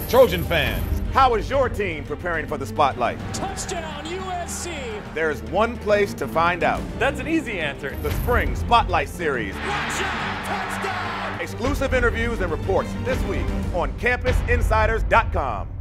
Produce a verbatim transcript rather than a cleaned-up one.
Trojan fans, how is your team preparing for the spotlight? Touchdown, U S C! There's one place to find out. That's an easy answer. The Spring Spotlight Series. Watch out! Touchdown! Exclusive interviews and reports this week on Campus Insiders dot com.